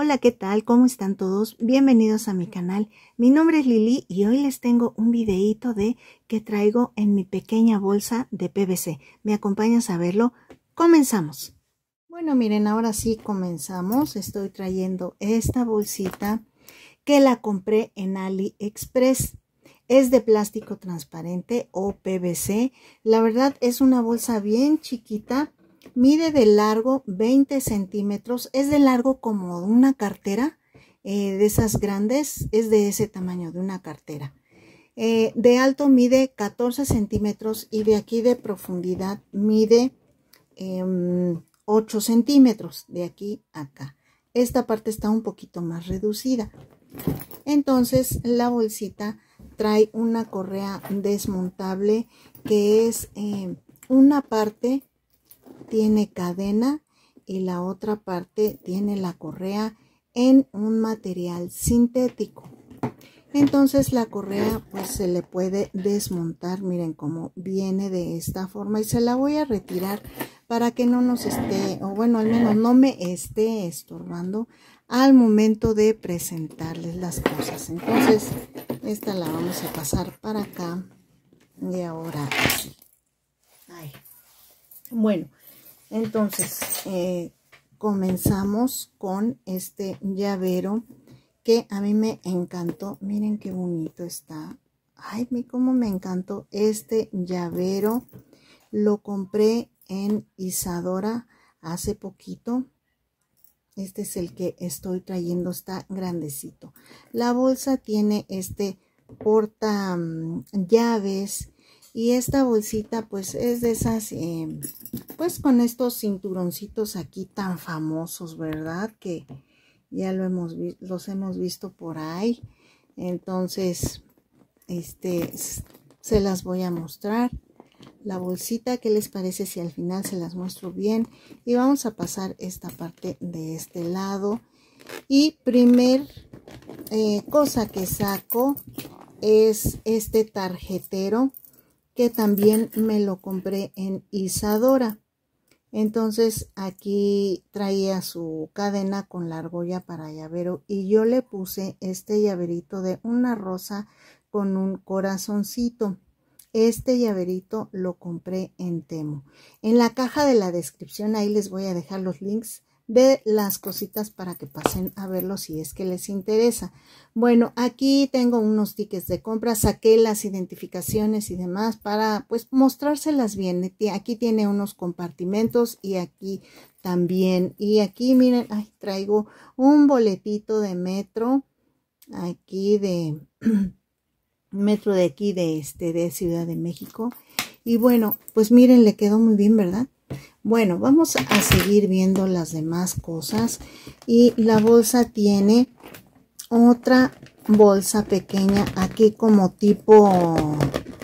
Hola, ¿qué tal? ¿Cómo están todos? Bienvenidos a mi canal. Mi nombre es Lili y hoy les tengo un videíto que traigo en mi pequeña bolsa de PVC. ¿Me acompañas a verlo? ¡Comenzamos! Bueno, miren, ahora sí comenzamos. Estoy trayendo esta bolsita que la compré en AliExpress. Es de plástico transparente o PVC. La verdad es una bolsa bien chiquita. Mide de largo 20 centímetros. Es de largo como una cartera. De esas grandes. Es de ese tamaño, de una cartera. De alto mide 14 centímetros. Y de aquí de profundidad mide 8 centímetros. De aquí a acá. Esta parte está un poquito más reducida. Entonces la bolsita trae una correa desmontable que es una parte tiene cadena y la otra parte tiene la correa en un material sintético. Entonces la correa pues se le puede desmontar. Miren cómo viene de esta forma y se la voy a retirar para que no nos esté, o bueno, al menos no me esté estorbando al momento de presentarles las cosas. Entonces esta la vamos a pasar para acá y ahora sí. Bueno, entonces comenzamos con este llavero que a mí me encantó. Miren qué bonito está. Ay, cómo me encantó este llavero. Lo compré en Isadora hace poquito. Este es el que estoy trayendo, está grandecito. La bolsa tiene este porta llaves y esta bolsita pues es de esas, pues con estos cinturoncitos aquí tan famosos, ¿verdad? Que ya los hemos visto por ahí. Entonces, se las voy a mostrar. La bolsita, ¿qué les parece si al final se las muestro bien? Y vamos a pasar esta parte de este lado. Y primer cosa que saco es este tarjetero que también me lo compré en Isadora. Entonces aquí traía su cadena con la argolla para llavero y yo le puse este llaverito de una rosa con un corazoncito. Este llaverito lo compré en Temu. En la caja de la descripción ahí les voy a dejar los links de las cositas para que pasen a verlo si es que les interesa. Bueno, aquí tengo unos tickets de compra, saqué las identificaciones y demás para pues mostrárselas bien. Aquí tiene unos compartimentos y aquí también. Y aquí miren, traigo un boletito de metro, aquí de metro de aquí de Ciudad de México. Y bueno, pues miren, le quedó muy bien, ¿verdad? Bueno, vamos a seguir viendo las demás cosas. Y la bolsa tiene otra bolsa pequeña aquí como tipo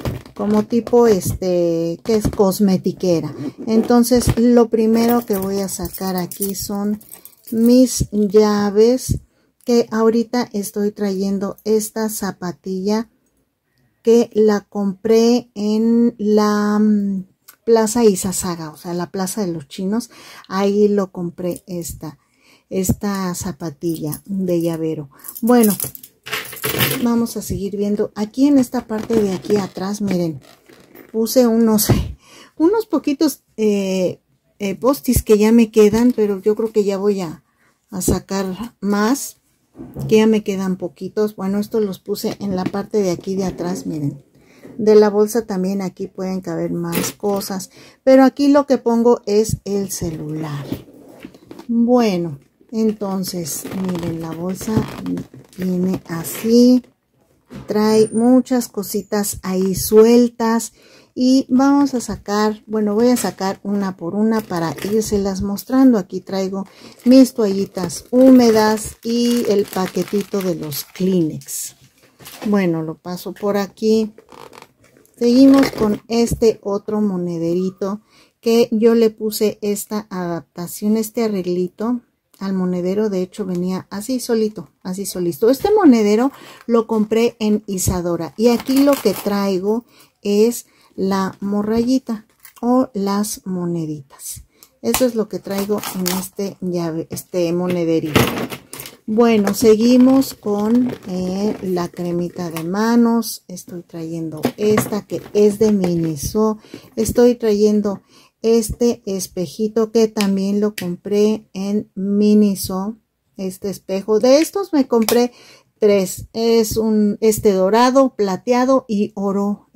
que es cosmetiquera. Entonces lo primero que voy a sacar aquí son mis llaves, que ahorita estoy trayendo esta zapatilla que la compré en la Plaza Izazaga, o sea, la Plaza de los Chinos. Ahí lo compré esta zapatilla de llavero. Bueno, vamos a seguir viendo. Aquí en esta parte de aquí atrás, miren, puse unos poquitos postis que ya me quedan, pero yo creo que ya voy a sacar más, que ya me quedan poquitos. Bueno, estos los puse en la parte de aquí de atrás, miren. De la bolsa también aquí pueden caber más cosas, pero aquí lo que pongo es el celular. Bueno, entonces miren, la bolsa viene así, trae muchas cositas ahí sueltas y vamos a sacar, bueno, voy a sacar una por una para irselas mostrando. Aquí traigo mis toallitas húmedas y el paquetito de los Kleenex. Bueno, lo paso por aquí. Seguimos con este otro monederito que yo le puse esta adaptación, este arreglito al monedero. De hecho venía así solito, así solito. Este monedero lo compré en Isadora y aquí lo que traigo es la morrayita o las moneditas. Eso es lo que traigo en este monederito. Bueno, seguimos con la cremita de manos. Estoy trayendo esta que es de Miniso. Estoy trayendo este espejito que también lo compré en Miniso. Este espejo. De estos me compré 3. Es este dorado, plateado y oro.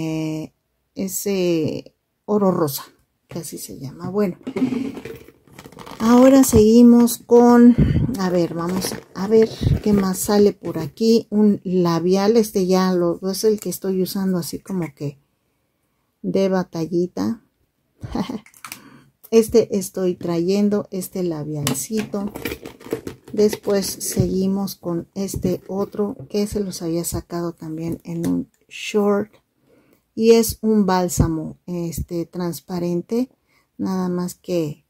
Ese oro rosa, que así se llama. Bueno. Ahora seguimos con, a ver, vamos a ver qué más sale por aquí. Un labial, este ya es el que estoy usando así como que de batallita. Este estoy trayendo, este labialcito. Después seguimos con este otro que se los había sacado también en un short. Y es un bálsamo, transparente, nada más que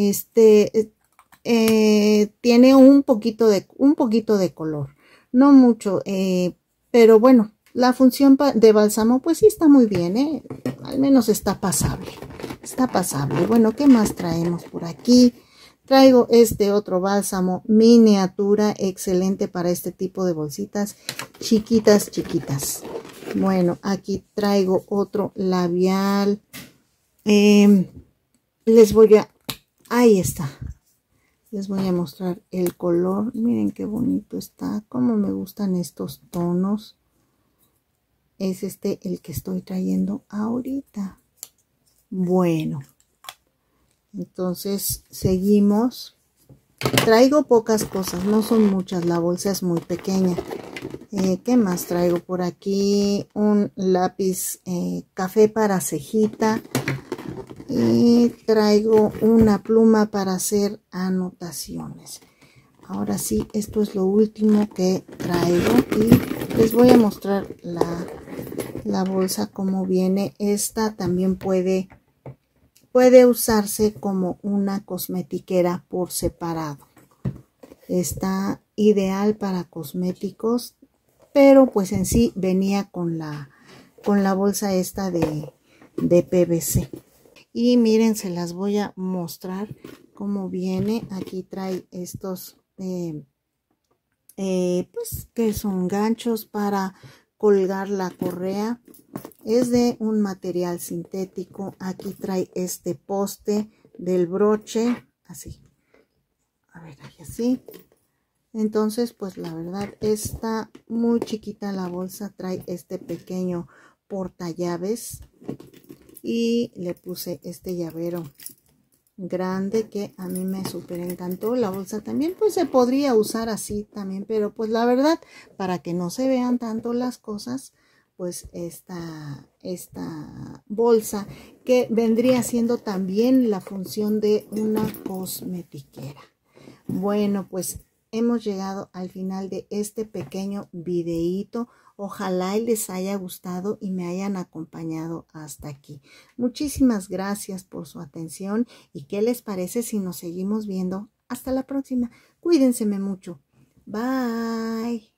tiene un poquito de color, no mucho, pero bueno, la función de bálsamo pues sí está muy bien, al menos está pasable. Bueno, ¿qué más traemos por aquí? Traigo este otro bálsamo miniatura, excelente para este tipo de bolsitas chiquitas. Bueno, aquí traigo otro labial. Ahí está. Les voy a mostrar el color. Miren qué bonito está. Cómo me gustan estos tonos. Es el que estoy trayendo ahorita. Bueno. Entonces, seguimos. Traigo pocas cosas. No son muchas. La bolsa es muy pequeña. ¿Qué más traigo por aquí? Un lápiz café para cejita. Y traigo una pluma para hacer anotaciones. Ahora sí, esto es lo último que traigo y les voy a mostrar la bolsa como viene. Esta también puede usarse como una cosmetiquera por separado. Está ideal para cosméticos, pero pues en sí venía con la bolsa esta de PVC. Y miren, se las voy a mostrar cómo viene. Aquí trae estos, pues que son ganchos para colgar la correa. Es de un material sintético. Aquí trae este poste del broche, así. A ver, así. Entonces, pues la verdad está muy chiquita la bolsa. Trae este pequeño portallaves. Y le puse este llavero grande que a mí me súper encantó. La bolsa también pues se podría usar así también, pero pues la verdad para que no se vean tanto las cosas, pues esta bolsa que vendría siendo también la función de una cosmetiquera. Bueno, pues hemos llegado al final de este pequeño videíto. Ojalá les haya gustado y me hayan acompañado hasta aquí. Muchísimas gracias por su atención y qué les parece si nos seguimos viendo. Hasta la próxima. Cuídense mucho. Bye.